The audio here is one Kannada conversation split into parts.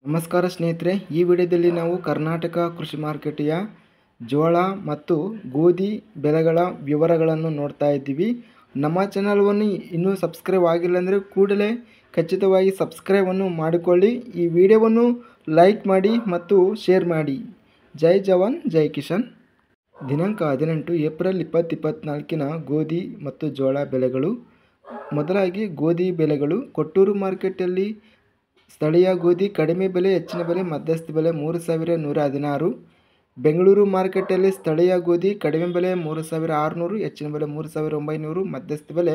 ನಮಸ್ಕಾರ ಸ್ನೇಹಿತರೆ, ಈ ವಿಡಿಯೋದಲ್ಲಿ ನಾವು ಕರ್ನಾಟಕ ಕೃಷಿ ಮಾರುಕಟ್ಟೆಯ ಜೋಳ ಮತ್ತು ಗೋಧಿ ಬೆಲೆಗಳ ವಿವರಗಳನ್ನು ನೋಡ್ತಾ ಇದ್ದೀವಿ. ನಮ್ಮ ಚಾನಲವನ್ನು ಇನ್ನೂ ಸಬ್ಸ್ಕ್ರೈಬ್ ಆಗಿಲ್ಲ ಅಂದರೆ ಕೂಡಲೇ ಖಚಿತವಾಗಿ ಸಬ್ಸ್ಕ್ರೈಬನ್ನು ಮಾಡಿಕೊಳ್ಳಿ. ಈ ವಿಡಿಯೋವನ್ನು ಲೈಕ್ ಮಾಡಿ ಮತ್ತು ಶೇರ್ ಮಾಡಿ. ಜೈ ಜವಾನ್ ಜೈ ಕಿಸಾನ್. ದಿನಾಂಕ 18 ಏಪ್ರಿಲ್ 2024 ಗೋಧಿ ಮತ್ತು ಜೋಳ ಬೆಲೆಗಳು. ಮೊದಲಾಗಿ ಗೋಧಿ ಬೆಲೆಗಳು. ಕೊಟ್ಟೂರು ಮಾರ್ಕೆಟಲ್ಲಿ ಸ್ಥಳೀಯ ಗೋಧಿ ಕಡಿಮೆ ಬೆಲೆ, ಹೆಚ್ಚಿನ ಬೆಲೆ, ಮಧ್ಯಸ್ಥ ಬೆಲೆ 3116. ಬೆಂಗಳೂರು ಮಾರ್ಕೆಟಲ್ಲಿ ಸ್ಥಳೀಯ ಗೋಧಿ ಕಡಿಮೆ ಬೆಲೆ 3600, ಹೆಚ್ಚಿನ ಬೆಲೆ 3900, ಮಧ್ಯಸ್ಥ ಬೆಲೆ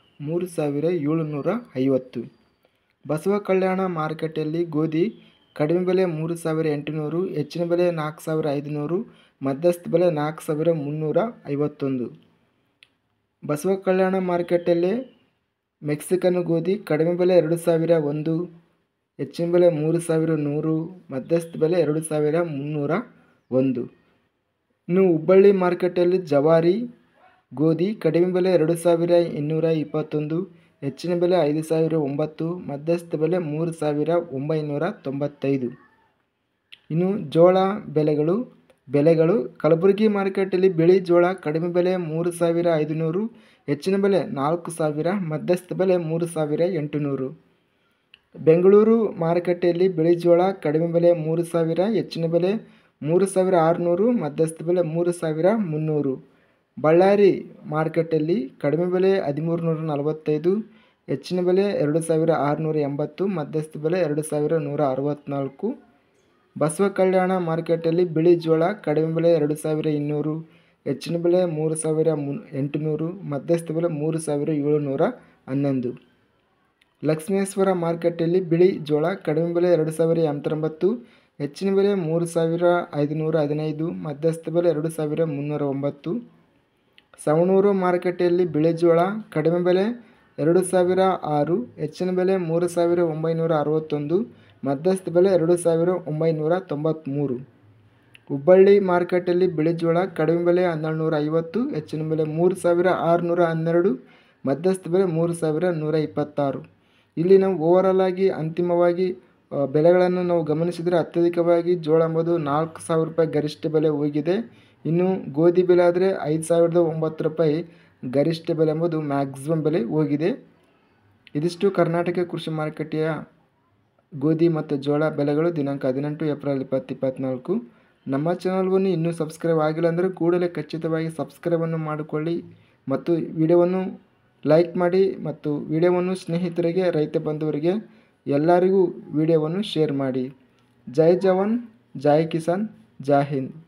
3750. ಬಸವ ಕಲ್ಯಾಣ ಮಾರ್ಕೆಟಲ್ಲಿ ಗೋಧಿ ಕಡಿಮೆ ಬೆಲೆ 3800, ಹೆಚ್ಚಿನ ಬೆಲೆ 4500, ಮಧ್ಯಸ್ಥ ಬೆಲೆ 4351. ಬಸವ ಕಲ್ಯಾಣ ಮಾರ್ಕೆಟಲ್ಲಿ ಮೆಕ್ಸಿಕನ್ ಗೋಧಿ ಕಡಿಮೆ ಬೆಲೆ 2001, ಹೆಚ್ಚಿನ ಬೆಲೆ 3100, ಮಧ್ಯಸ್ಥ ಬೆಲೆ 2301. ಇನ್ನು ಹುಬ್ಬಳ್ಳಿ ಮಾರ್ಕೆಟಲ್ಲಿ ಜವಾರಿ ಗೋಧಿ ಕಡಿಮೆ ಬೆಲೆ 2221, ಹೆಚ್ಚಿನ ಬೆಲೆ 5009, ಮಧ್ಯಸ್ಥ ಬೆಲೆ 3995. ಇನ್ನು ಜೋಳ ಬೆಲೆಗಳು ಕಲಬುರಗಿ ಮಾರ್ಕೆಟಲ್ಲಿ ಬಿಳಿ ಜೋಳ ಕಡಿಮೆ ಬೆಲೆ 3500, ಹೆಚ್ಚಿನ ಬೆಲೆ 4000, ಮಧ್ಯಸ್ಥ ಬೆಲೆ 3800. ಬೆಂಗಳೂರು ಮಾರುಕಟ್ಟೆಯಲ್ಲಿ ಬಿಳಿ ಜೋಳ ಕಡಿಮೆ ಬೆಲೆ 3000, ಹೆಚ್ಚಿನ ಬೆಲೆ 3600, ಮಧ್ಯಸ್ಥ ಬೆಲೆ 3300. ಬಳ್ಳಾರಿ ಮಾರ್ಕೆಟಲ್ಲಿ ಕಡಿಮೆ ಬೆಲೆ 1345, ಹೆಚ್ಚಿನ ಬೆಲೆ 2680, ಮಧ್ಯಸ್ಥ ಬೆಲೆ 2164. ಬಸವ ಕಲ್ಯಾಣ ಮಾರ್ಕೆಟಲ್ಲಿ ಬಿಳಿ ಜೋಳ ಕಡಿಮೆ ಬೆಲೆ 2200, ಹೆಚ್ಚಿನ ಬೆಲೆ 3800, ಮಧ್ಯಸ್ಥ ಬೆಲೆ 3711. ಲಕ್ಷ್ಮೇಶ್ವರ ಮಾರ್ಕೆಟಲ್ಲಿ ಬಿಳಿ ಜೋಳ ಕಡಿಮೆ ಬೆಲೆ 2089, ಹೆಚ್ಚಿನ ಬೆಲೆ 3515, ಮಧ್ಯಸ್ಥ ಬೆಲೆ 2309. ಸವಣೂರು ಮಾರ್ಕೆಟಲ್ಲಿ ಬಿಳಿ ಜೋಳ ಕಡಿಮೆ ಬೆಲೆ 2006, ಹೆಚ್ಚಿನ ಬೆಲೆ 3961, ಮಧ್ಯಸ್ಥ ಬೆಲೆ 2993. ಹುಬ್ಬಳ್ಳಿ ಮಾರ್ಕೆಟಲ್ಲಿ ಬಿಳಿ ಜೋಳ ಕಡಿಮೆ ಬೆಲೆ 1250, ಹೆಚ್ಚಿನ ಬೆಲೆ 3612, ಮಧ್ಯಸ್ಥ ಬೆಲೆ 3126. ಇಲ್ಲಿ ನಾವು ಓವರಾಲ್ ಆಗಿ ಅಂತಿಮವಾಗಿ ಬೆಲೆಗಳನ್ನು ನಾವು ಗಮನಿಸಿದರೆ ಅತ್ಯಧಿಕವಾಗಿ ಜೋಳ ಎಂಬುದು 4000 ರೂಪಾಯಿ ಗರಿಷ್ಠ ಬೆಲೆ ಹೋಗಿದೆ. ಇನ್ನು ಗೋಧಿ ಬೆಲೆ ಆದರೆ 5009 ರೂಪಾಯಿ ಗರಿಷ್ಠ ಬೆಲೆ ಎಂಬುದು ಮ್ಯಾಕ್ಸಿಮಮ್ ಬೆಲೆ ಹೋಗಿದೆ. ಇದಿಷ್ಟು ಕರ್ನಾಟಕ ಕೃಷಿ ಮಾರುಕಟ್ಟೆಯ ಗೋಧಿ ಮತ್ತು ಜೋಳ ಬೆಲೆಗಳು ದಿನಾಂಕ 18 ಏಪ್ರಿಲ್ 2024. ನಮ್ಮ ಚಾನಲ್ವನ್ನು ಇನ್ನೂ ಸಬ್ಸ್ಕ್ರೈಬ್ ಆಗಿಲ್ಲ ಅಂದರೆ ಕೂಡಲೇ ಖಚಿತವಾಗಿ ಸಬ್ಸ್ಕ್ರೈಬನ್ನು ಮಾಡಿಕೊಳ್ಳಿ ಮತ್ತು ವಿಡಿಯೋವನ್ನು ಲೈಕ್ ಮಾಡಿ ಮತ್ತು ವಿಡಿಯೋವನ್ನು ಸ್ನೇಹಿತರಿಗೆ, ರೈತ ಬಂಧುವರಿಗೆ ಎಲ್ಲರಿಗೂ ವಿಡಿಯೋವನ್ನು ಶೇರ್ ಮಾಡಿ. ಜೈ ಜವಾನ್ ಜೈ ಕಿಸಾನ್, ಜೈ ಹಿಂದ್.